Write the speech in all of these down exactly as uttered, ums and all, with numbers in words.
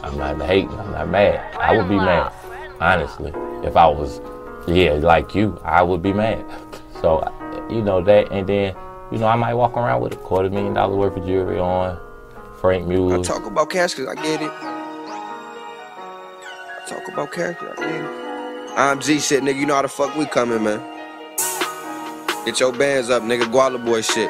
I'm not hating, I'm not mad. I would be mad, honestly. If I was, yeah, like you, I would be mad. So, you know, that, and then, you know, I might walk around with a quarter million dollar worth of jewelry on, Frank Mueller. I talk about cash cause I get it. I talk about cash cause I get it. I'm G shit, nigga, you know how the fuck we coming, man. Get your bands up, nigga, Guala Boy shit.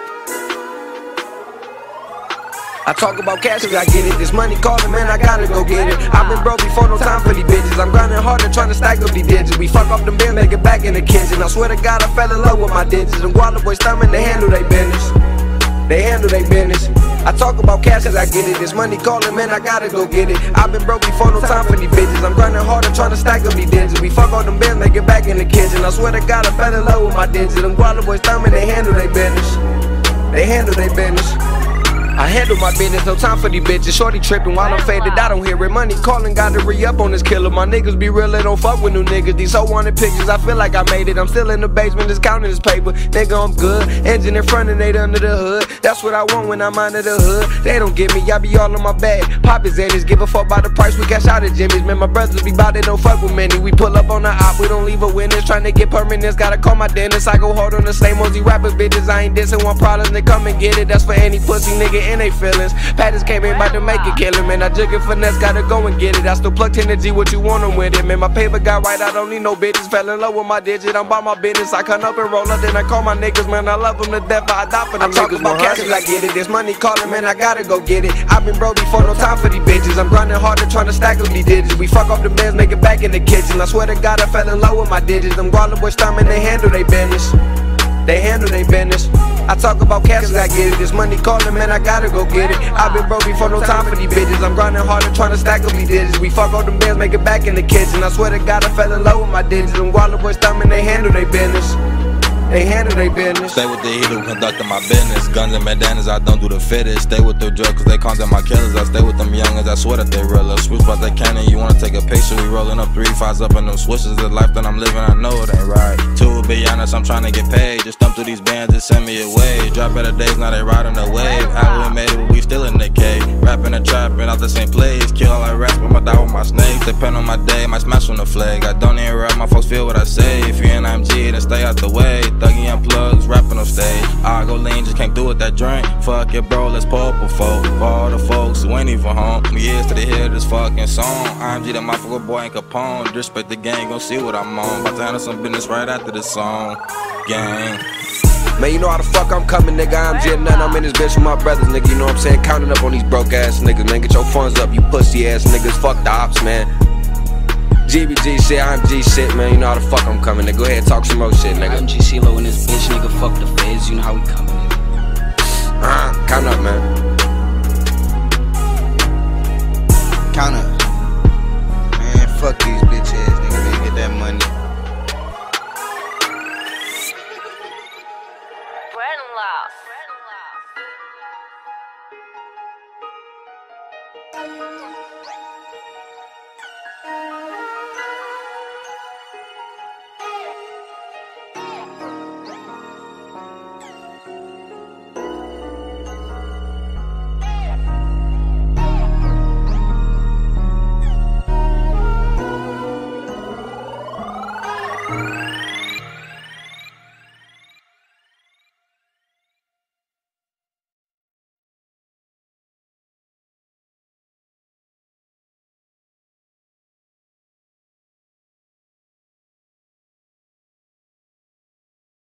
I talk about cash cause I get it. This money calling, man, I gotta go get it. I've been broke before, no time for these bitches. I'm grinding harder, trying to stack up these digits. We fuck off them bands, make it back in the kitchen. I swear to God, I fell in love with my digits. Them Guala Boys stomach, they handle they business. They handle they business. I talk about cash cause I get it. This money calling, man, I gotta go get it. I've been broke before, no time for these bitches. I'm grinding harder, trying to stack up these digits. We fuck all them bands, make it back in the kitchen. I swear to God, I fell in love with my digits. Them Guala Boys stomach, they handle they business. They handle they business. I handle my business, no time for these bitches. Shorty tripping while I'm faded, I don't hear it. Money calling, gotta re-up on this killer. My niggas be real, they don't fuck with new niggas. These so wanted pictures, I feel like I made it. I'm still in the basement, just counting this paper. Nigga, I'm good, engine in front and they under the hood. That's what I want when I'm under the hood. They don't get me, I be all in my bag. Pop his Annies, give a fuck by the price, we cash out at Jimmy's. Man, my brothers be bout, they don't fuck with many. We pull up on the op, we don't leave a witness. Trying to get permanence, gotta call my dentist. I go hard on the same ones, these rappers bitches. I ain't dissing, want problems, they come and get it. That's for any pussy nigga in they feelings. Patties came in about to make it kill him, man. I jig it finesse, gotta go and get it. I still plug ten to G, what you want them with it, man. My paper got right, I don't need no bitches. Fell in love with my digit, I'm by my business. I come up and roll up, then I call my niggas, man. I love them to death, I die for them. I talk about cash, I get it. This money calling, man, I gotta go get it. I've been broke before, no time for these bitches. I'm grinding harder, trying to stack up these digits. We fuck off the bands, make it back in the kitchen. I swear to God, I fell in love with my digits. Them Guala Boys stomach, they handle they business. They handle they business. I talk about cash cause I get it. This money calling, man, I gotta go get it. I've been broke before, no time for these bitches. I'm grinding harder, trying to stack up these digits. We fuck all them bands, make it back in the kitchen. I swear to God, I fell in love with my digits. Them Guala Boys stomach, they handle they business. They handle they business. Stay with the heat who conducting my business. Guns and bandanas, I don't do the fittest. Stay with the drugs cause they content my killers. I stay with them youngins, I swear that they real. Switch but they cannon, you wanna take a picture. We rolling up three fives up in them swishes. The life that I'm living, I know it ain't right. To be honest, I'm trying to get paid. Just thumb through these bands and send me away. Drop better days, now they riding the wave. How we made it, but we still in the cave. Rapping and trapping out the same place. Kill all like rats, but my die with my snakes. Depend on my day, might smash on the flag. I don't even rap, my folks feel what I say. If you in M G, then stay out the way. Thuggy unplugged, rapping on stage. I go lean, just came through with that drink. Fuck it, bro, let's pull up a folk. For all the folks who ain't even home. Years to the hear this fucking song. I M G, the motherfucker boy ain't Capone. Disrespect the gang, gon' see what I'm on. About to handle some business right after this song. Gang. Man, you know how the fuck I'm coming, nigga. I'm J nothing, I'm in this bitch with my brothers, nigga. You know what I'm saying? Counting up on these broke ass niggas, man. Get your funds up, you pussy ass niggas. Fuck the ops, man. G B G shit, I'm G shit, man. You know how the fuck I'm coming, nigga. Go ahead and talk some more shit, nigga. I'm G CeeLo in this bitch, nigga. Fuck the feds, you know how we coming. Uh, count up, man. Count up. Man, fuck these bitch ass niggas, man. Get that money. Bread and love.